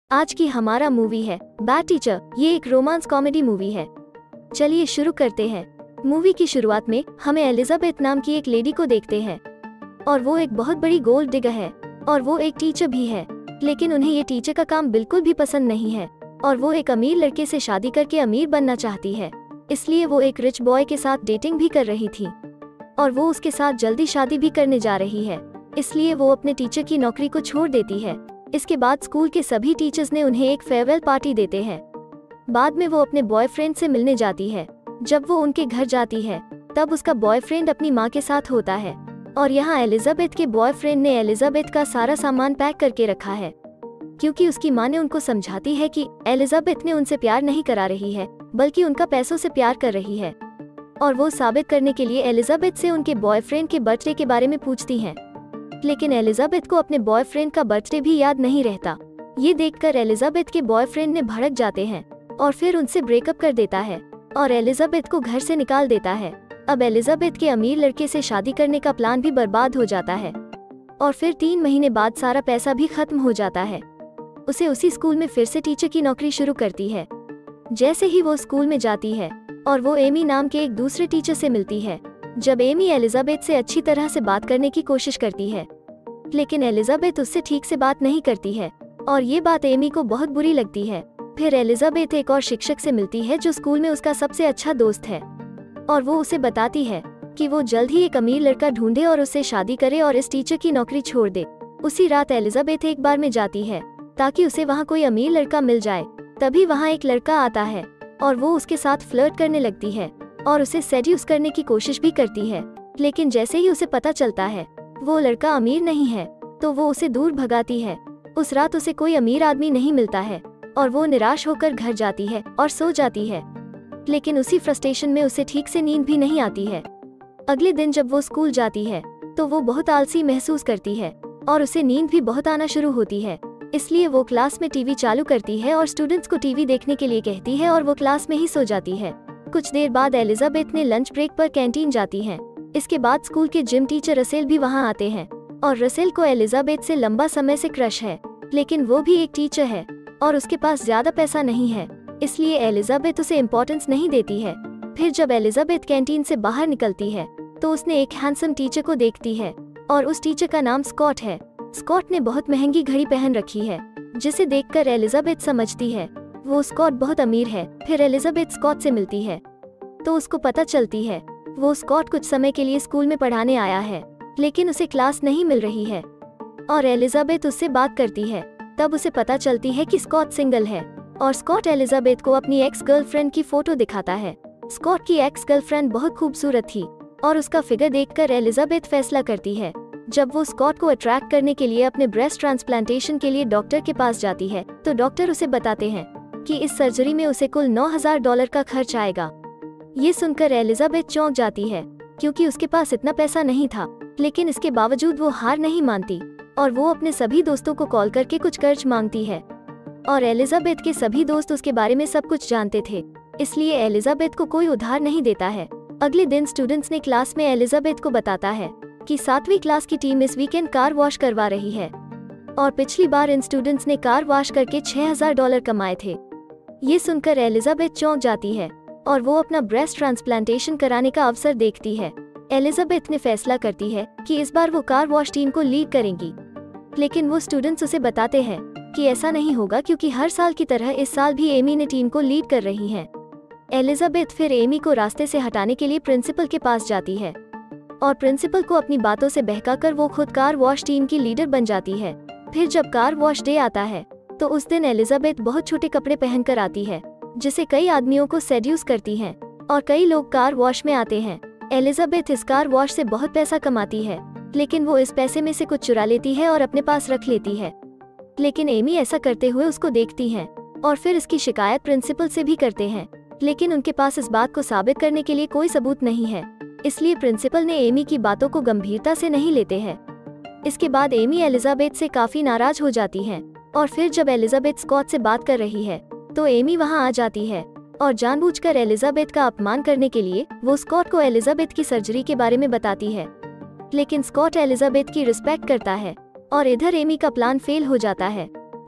आज की हमारा मूवी है बैड टीचर। ये एक रोमांस कॉमेडी मूवी है। चलिए शुरू करते हैं। मूवी की शुरुआत में हमें एलिजाबेथ नाम की एक लेडी को देखते हैं और वो एक बहुत बड़ी गोल्ड डिगर है और वो एक टीचर भी है, लेकिन उन्हें ये टीचर का काम बिल्कुल भी पसंद नहीं है और वो एक अमीर लड़के से शादी करके अमीर बनना चाहती है। इसलिए वो एक रिच बॉय के साथ डेटिंग भी कर रही थी और वो उसके साथ जल्दी शादी भी करने जा रही है। इसलिए वो अपने टीचर की नौकरी को छोड़ देती है। इसके बाद स्कूल के सभी टीचर्स ने उन्हें एक फेयरवेल पार्टी देते हैं। बाद में वो अपने बॉयफ्रेंड से मिलने जाती है। जब वो उनके घर जाती है तब उसका बॉयफ्रेंड अपनी माँ के साथ होता है और यहाँ एलिजाबेथ के बॉयफ्रेंड ने एलिजाबेथ का सारा सामान पैक करके रखा है, क्योंकि उसकी माँ ने उनको समझाती है कि एलिजाबेथ ने उनसे प्यार नहीं करा रही है बल्कि उनका पैसों से प्यार कर रही है। और वो साबित करने के लिए एलिजाबेथ से उनके बॉयफ्रेंड के बर्थडे के बारे में पूछती हैं, लेकिन एलिजाबेथ को अपने बॉयफ्रेंड का बर्थडे भी याद नहीं रहता। ये देखकर एलिजाबेथ के बॉयफ्रेंड ने भड़क जाते हैं और फिर उनसे ब्रेकअप कर देता है और एलिजाबेथ को घर से निकाल देता है। अब एलिजाबेथ के अमीर लड़के से शादी करने का प्लान भी बर्बाद हो जाता है और फिर 3 महीने बाद सारा पैसा भी खत्म हो जाता है। उसे उसी स्कूल में फिर से टीचर की नौकरी शुरू करती है। जैसे ही वो स्कूल में जाती है और वो एमी नाम के एक दूसरे टीचर से मिलती है। जब एमी एलिजाबेथ से अच्छी तरह से बात करने की कोशिश करती है, लेकिन एलिजाबेथ उससे ठीक से बात नहीं करती है और ये बात एमी को बहुत बुरी लगती है। फिर एलिजाबेथ एक और शिक्षक से मिलती है जो स्कूल में उसका सबसे अच्छा दोस्त है और वो उसे बताती है कि वो जल्द ही एक अमीर लड़का ढूंढे और उससे शादी करे और इस टीचर की नौकरी छोड़ दे। उसी रात एलिजाबेथ एक बार में जाती है ताकि उसे वहाँ कोई अमीर लड़का मिल जाए। तभी वहाँ एक लड़का आता है और वो उसके साथ फ्लर्ट करने लगती है और उसे सेड्यूस करने की कोशिश भी करती है, लेकिन जैसे ही उसे पता चलता है वो लड़का अमीर नहीं है तो वो उसे दूर भगाती है। उस रात उसे कोई अमीर आदमी नहीं मिलता है और वो निराश होकर घर जाती है और सो जाती है, लेकिन उसी फ्रस्ट्रेशन में उसे ठीक से नींद भी नहीं आती है। अगले दिन जब वो स्कूल जाती है तो वो बहुत आलसी महसूस करती है और उसे नींद भी बहुत आना शुरू होती है। इसलिए वो क्लास में टीवी चालू करती है और स्टूडेंट्स को टीवी देखने के लिए कहती है और वो क्लास में ही सो जाती है। कुछ देर बाद एलिजाबेथ ने लंच ब्रेक पर कैंटीन जाती हैं। इसके बाद स्कूल के जिम टीचर रसेल भी वहां आते हैं और रसेल को एलिजाबेथ से लंबा समय से क्रश है, लेकिन वो भी एक टीचर है और उसके पास ज्यादा पैसा नहीं है, इसलिए एलिजाबेथ उसे इम्पोर्टेंस नहीं देती है। फिर जब एलिजाबेथ कैंटीन से बाहर निकलती है तो उसने एक हैंडसम टीचर को देखती है और उस टीचर का नाम स्कॉट है। स्कॉट ने बहुत महंगी घड़ी पहन रखी है, जिसे देखकर एलिजाबेथ समझती है वो स्कॉट बहुत अमीर है। फिर एलिजाबेथ स्कॉट से मिलती है तो उसको पता चलती है वो स्कॉट कुछ समय के लिए स्कूल में पढ़ाने आया है, लेकिन उसे क्लास नहीं मिल रही है और एलिजाबेथ उससे बात करती है। तब उसे पता चलती है कि स्कॉट सिंगल है और स्कॉट एलिजाबेथ को अपनी एक्स गर्लफ्रेंड की फोटो दिखाता है। स्कॉट की एक्स गर्लफ्रेंड बहुत खूबसूरत थी और उसका फिगर देखकर एलिजाबेथ फैसला करती है। जब वो स्कॉट को अट्रैक्ट करने के लिए अपने ब्रेस्ट ट्रांसप्लांटेशन के लिए डॉक्टर के पास जाती है तो डॉक्टर उसे बताते हैं कि इस सर्जरी में उसे कुल $9,000 का खर्च आएगा। ये सुनकर एलिजाबेथ चौंक जाती है क्योंकि उसके पास इतना पैसा नहीं था, लेकिन इसके बावजूद वो हार नहीं मानती और वो अपने सभी दोस्तों को कॉल करके कुछ कर्ज मांगती है और एलिजाबेथ के सभी दोस्त उसके बारे में सब कुछ जानते थे, इसलिए एलिजाबेथ को कोई उधार नहीं देता है। अगले दिन स्टूडेंट्स ने क्लास में एलिजाबेथ को बताता है कि 7वीं क्लास की टीम इस वीकेंड कार वॉश करवा रही है और पिछली बार इन स्टूडेंट्स ने कार वॉश करके $6,000 कमाए थे। ये सुनकर एलिजाबेथ चौंक जाती है और वो अपना ब्रेस्ट ट्रांसप्लांटेशन कराने का अवसर देखती है। एलिजाबेथ ने फैसला करती है कि इस बार वो कार वॉश टीम को लीड करेंगी, लेकिन वो स्टूडेंट्स उसे बताते हैं कि ऐसा नहीं होगा क्योंकि हर साल की तरह इस साल भी एमी ने टीम को लीड कर रही है। एलिजाबेथ फिर एमी को रास्ते से हटाने के लिए प्रिंसिपल के पास जाती है और प्रिंसिपल को अपनी बातों से बहकाकर वो खुद कार वॉश टीम की लीडर बन जाती है। फिर जब कार वॉश डे आता है तो उस दिन एलिजाबेथ बहुत छोटे कपड़े पहनकर आती है, जिसे कई आदमियों को सेड्यूस करती हैं और कई लोग कार वॉश में आते हैं। एलिजाबेथ इस कार वॉश से बहुत पैसा कमाती है, लेकिन वो इस पैसे में से कुछ चुरा लेती है और अपने पास रख लेती है, लेकिन एमी ऐसा करते हुए उसको देखती हैं और फिर इसकी शिकायत प्रिंसिपल से भी करते हैं, लेकिन उनके पास इस बात को साबित करने के लिए कोई सबूत नहीं है, इसलिए प्रिंसिपल ने एमी की बातों को गंभीरता से नहीं लेते हैं। इसके बाद एमी एलिजाबेथ से काफी नाराज हो जाती हैं और फिर जब एलिजाबेथ स्कॉट से बात कर रही है तो एमी वहां आ जाती है और जानबूझकर एलिजाबेथ का अपमान करने के लिए वो स्कॉट को एलिजाबेथ की सर्जरी के बारे में बताती है, लेकिन स्कॉट एलिजाबेथ की रिस्पेक्ट करता है और इधर एमी का प्लान फेल हो जाता है।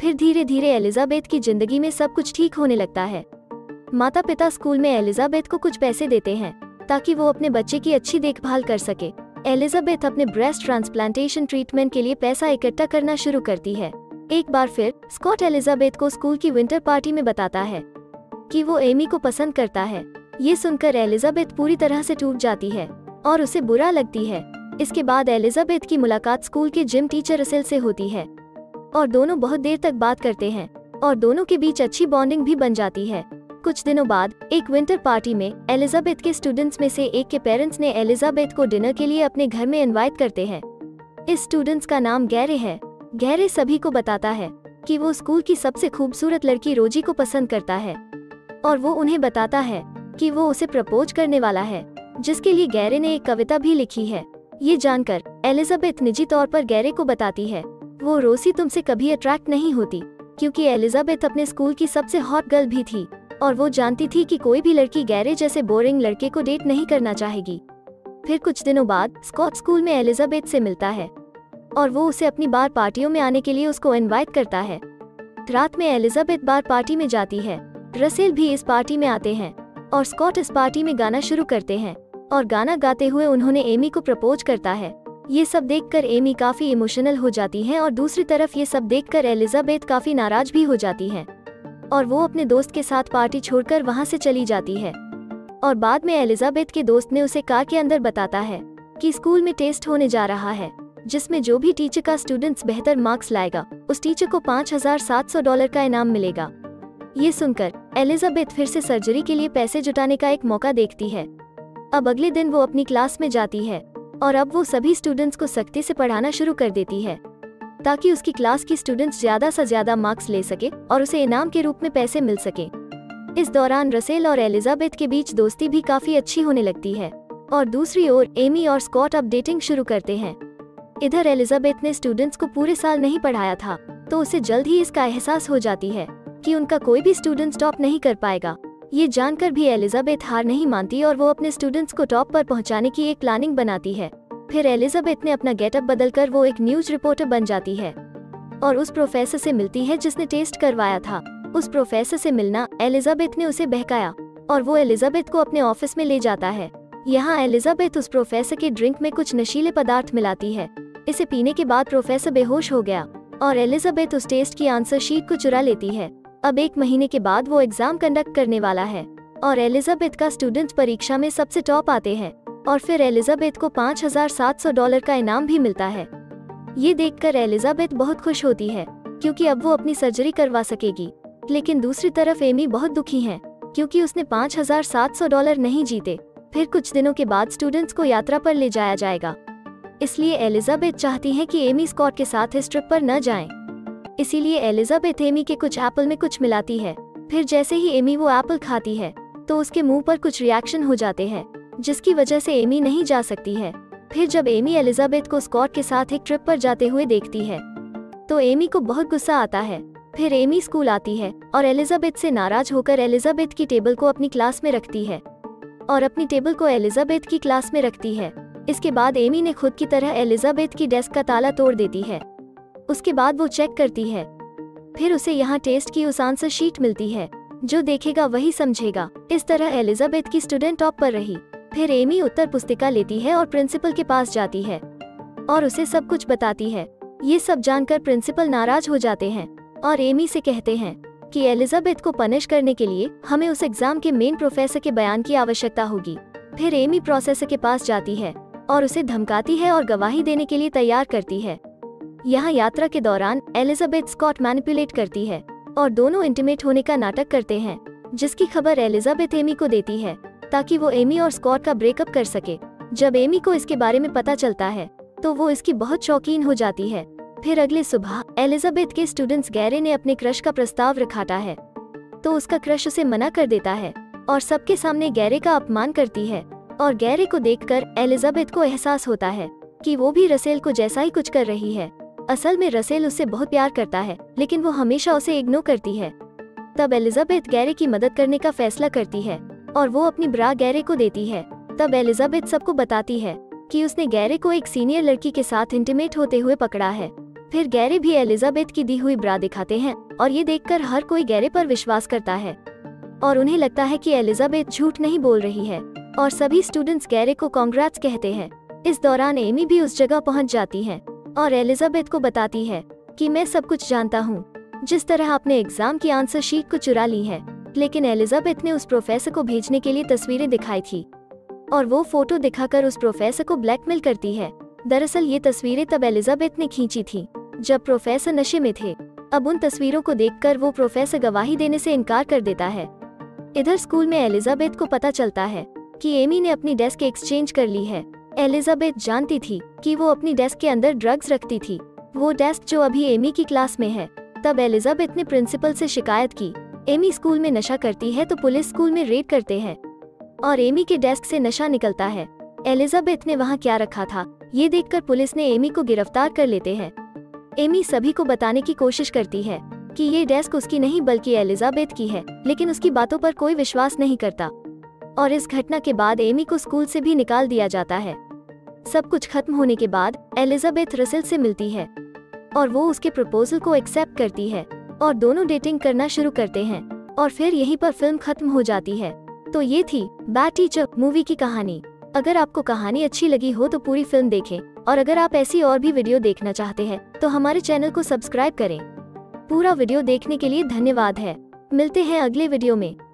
फिर धीरे धीरे एलिजाबेथ की जिंदगी में सब कुछ ठीक होने लगता है। माता पिता स्कूल में एलिजाबेथ को कुछ पैसे देते हैं ताकि वो अपने बच्चे की अच्छी देखभाल कर सके। एलिजाबेथ अपने ब्रेस्ट ट्रांसप्लांटेशन ट्रीटमेंट के लिए पैसा इकट्ठा करना शुरू करती है। एक बार फिर स्कॉट एलिजाबेथ को स्कूल की विंटर पार्टी में बताता है कि वो एमी को पसंद करता है। ये सुनकर एलिजाबेथ पूरी तरह से टूट जाती है और उसे बुरा लगती है। इसके बाद एलिजाबेथ की मुलाकात स्कूल के जिम टीचर रसेल से होती है और दोनों बहुत देर तक बात करते हैं और दोनों के बीच अच्छी बॉन्डिंग भी बन जाती है। कुछ दिनों बाद एक विंटर पार्टी में एलिजाबेथ के स्टूडेंट्स में से एक के पेरेंट्स ने एलिजाबेथ को डिनर के लिए अपने घर में इनवाइट करते हैं। इस स्टूडेंट्स का नाम गैरे है। गैरे सभी को बताता है कि वो स्कूल की सबसे खूबसूरत लड़की रोजी को पसंद करता है और वो उन्हें बताता है कि वो उसे प्रपोज करने वाला है, जिसके लिए गैरे ने एक कविता भी लिखी है। ये जानकर एलिजाबेथ निजी तौर पर गैरे को बताती है वो रोसी तुमसे कभी अट्रैक्ट नहीं होती, क्योंकि एलिजाबेथ अपने स्कूल की सबसे हॉट गर्ल भी थी और वो जानती थी कि कोई भी लड़की गैरे जैसे बोरिंग लड़के को डेट नहीं करना चाहेगी। फिर कुछ दिनों बाद स्कॉट स्कूल में एलिजाबेथ से मिलता है और वो उसे अपनी बार पार्टियों में आने के लिए उसको इनवाइट करता है। रात में एलिजाबेथ बार पार्टी में जाती है। रसेल भी इस पार्टी में आते हैं और स्कॉट इस पार्टी में गाना शुरू करते हैं और गाना गाते हुए उन्होंने एमी को प्रपोज करता है। ये सब देखकर एमी काफी इमोशनल हो जाती है और दूसरी तरफ ये सब देखकर एलिजाबेथ काफी नाराज भी हो जाती है और वो अपने दोस्त के साथ पार्टी छोड़कर वहां से चली जाती है। और बाद में एलिजाबेथ के दोस्त ने उसे कार के अंदर बताता है कि स्कूल में टेस्ट होने जा रहा है, जिसमें जो भी टीचर का स्टूडेंट्स बेहतर मार्क्स लाएगा उस टीचर को $5,700 का इनाम मिलेगा। ये सुनकर एलिजाबेथ फिर से सर्जरी के लिए पैसे जुटाने का एक मौका देखती है। अब अगले दिन वो अपनी क्लास में जाती है और अब वो सभी स्टूडेंट्स को सख्ती से पढ़ाना शुरू कर देती है ताकि उसकी क्लास की स्टूडेंट्स ज्यादा से ज्यादा मार्क्स ले सके और उसे इनाम के रूप में पैसे मिल सके। इस दौरान रसेल और एलिजाबेथ के बीच दोस्ती भी काफी अच्छी होने लगती है और दूसरी ओर एमी और स्कॉट अब डेटिंग शुरू करते हैं। इधर एलिजाबेथ ने स्टूडेंट्स को पूरे साल नहीं पढ़ाया था, तो उसे जल्द ही इसका एहसास हो जाती है कि उनका कोई भी स्टूडेंट टॉप नहीं कर पाएगा। ये जानकर भी एलिजाबेथ हार नहीं मानती और वो अपने स्टूडेंट्स को टॉप पर पहुंचाने की एक प्लानिंग बनाती है। फिर एलिजाबेथ ने अपना गेटअप बदलकर वो एक न्यूज रिपोर्टर बन जाती है और उस प्रोफेसर से मिलती है जिसने टेस्ट करवाया था। उस प्रोफेसर से मिलना एलिजाबेथ ने उसे बहकाया और वो एलिजाबेथ को अपने ऑफिस में ले जाता है। यहाँ एलिजाबेथ उस प्रोफेसर के ड्रिंक में कुछ नशीले पदार्थ मिलाती है। इसे पीने के बाद प्रोफेसर बेहोश हो गया और एलिजाबेथ उस टेस्ट की आंसर शीट को चुरा लेती है। अब 1 महीने के बाद वो एग्जाम कंडक्ट करने वाला है और एलिजाबेथ का स्टूडेंट्स परीक्षा में सबसे टॉप आते हैं और फिर एलिजाबेथ को $5,700 का इनाम भी मिलता है। ये देखकर एलिजाबेथ बहुत खुश होती है क्योंकि अब वो अपनी सर्जरी करवा सकेगी। लेकिन दूसरी तरफ एमी बहुत दुखी है क्योंकि उसने $5,700 नहीं जीते। फिर कुछ दिनों के बाद स्टूडेंट्स को यात्रा पर ले जाया जाएगा, इसलिए एलिजाबेथ चाहती है कि एमी स्कॉट के साथ इस ट्रिप पर न जाएं। इसीलिए एलिजाबेथ एमी के कुछ एप्पल में कुछ मिलाती है। फिर जैसे ही एमी वो एप्पल खाती है तो उसके मुंह पर कुछ रिएक्शन हो जाते हैं, जिसकी वजह से एमी नहीं जा सकती है। फिर जब एमी एलिजाबेथ को स्कॉट के साथ एक ट्रिप पर जाते हुए देखती है तो एमी को बहुत गुस्सा आता है। फिर एमी स्कूल आती है और एलिजाबेथ से नाराज होकर एलिजाबेथ की टेबल को अपनी क्लास में रखती है और अपनी टेबल को एलिजाबेथ की क्लास में रखती है। इसके बाद एमी ने खुद की तरह एलिजाबेथ की डेस्क का ताला तोड़ देती है। उसके बाद वो चेक करती है। फिर उसे यहाँ टेस्ट की उस आंसर शीट मिलती है, जो देखेगा वही समझेगा। इस तरह एलिजाबेथ की स्टूडेंट टॉप पर रही। फिर एमी उत्तर पुस्तिका लेती है और प्रिंसिपल के पास जाती है और उसे सब कुछ बताती है। ये सब जानकर प्रिंसिपल नाराज हो जाते हैं और एमी से कहते हैं कि एलिजाबेथ को पनिश करने के लिए हमें उस एग्जाम के मेन प्रोफेसर के बयान की आवश्यकता होगी। फिर एमी प्रोफेसर के पास जाती है और उसे धमकाती है और गवाही देने के लिए तैयार करती है। यहाँ यात्रा के दौरान एलिजाबेथ स्कॉट मैनिपुलेट करती है और दोनों इंटीमेट होने का नाटक करते हैं, जिसकी खबर एलिजाबेथ एमी को देती है ताकि वो एमी और स्कॉट का ब्रेकअप कर सके। जब एमी को इसके बारे में पता चलता है तो वो इसकी बहुत शौकीन हो जाती है। फिर अगले सुबह एलिजाबेथ के स्टूडेंट्स गैरे ने अपने क्रश का प्रस्ताव रखाता है तो उसका क्रश उसे मना कर देता है और सबके सामने गैरे का अपमान करती है। और गैरे को देखकर एलिजाबेथ को एहसास होता है कि वो भी रसेल को जैसा ही कुछ कर रही है। असल में रसेल उससे बहुत प्यार करता है, लेकिन वो हमेशा उसे इग्नोर करती है। तब एलिजाबेथ गैरे की मदद करने का फैसला करती है और वो अपनी ब्रा गैरे को देती है। तब एलिजाबेथ सबको बताती है कि उसने गैरे को एक सीनियर लड़की के साथ इंटीमेट होते हुए पकड़ा है। फिर गैरे भी एलिजाबेथ की दी हुई ब्रा दिखाते हैं और ये देखकर हर कोई गैरे पर विश्वास करता है और उन्हें लगता है कि एलिजाबेथ झूठ नहीं बोल रही है और सभी स्टूडेंट्स गैरे को कांग्रेट्स कहते हैं। इस दौरान एमी भी उस जगह पहुंच जाती है और एलिजाबेथ को बताती है कि मैं सब कुछ जानता हूँ, जिस तरह आपने एग्जाम की आंसर शीट को चुरा ली है। लेकिन एलिजाबेथ ने उस प्रोफेसर को भेजने के लिए तस्वीरें दिखाई थी और वो फोटो दिखाकर उस प्रोफेसर को ब्लैकमेल करती है। दरअसल ये तस्वीरें तब एलिजाबेथ ने खींची थी जब प्रोफेसर नशे में थे। अब उन तस्वीरों को देखकर वो प्रोफेसर गवाही देने से इनकार कर देता है। इधर स्कूल में एलिजाबेथ को पता चलता है कि एमी ने अपनी डेस्क एक्सचेंज कर ली है। एलिजाबेथ जानती थी कि वो अपनी डेस्क के अंदर ड्रग्स रखती थी, वो डेस्क जो अभी एमी की क्लास में है। तब एलिजाबेथ ने प्रिंसिपल से शिकायत की। एमी स्कूल में नशा करती है तो पुलिस स्कूल में रेड करते हैं और एमी के डेस्क से नशा निकलता है। एलिजाबेथ ने वहाँ क्या रखा था ये देखकर पुलिस ने एमी को गिरफ्तार कर लेते हैं। एमी सभी को बताने की कोशिश करती है कि ये डेस्क उसकी नहीं बल्कि एलिजाबेथ की है, लेकिन उसकी बातों पर कोई विश्वास नहीं करता और इस घटना के बाद एमी को स्कूल से भी निकाल दिया जाता है। सब कुछ खत्म होने के बाद एलिजाबेथ रसेल से मिलती है और वो उसके प्रपोजल को एक्सेप्ट करती है और दोनों डेटिंग करना शुरू करते हैं और फिर यहीं पर फिल्म खत्म हो जाती है। तो ये थी बैड टीचर मूवी की कहानी। अगर आपको कहानी अच्छी लगी हो तो पूरी फिल्म देखें और अगर आप ऐसी और भी वीडियो देखना चाहते हैं तो हमारे चैनल को सब्सक्राइब करें। पूरा वीडियो देखने के लिए धन्यवाद है। मिलते हैं अगले वीडियो में।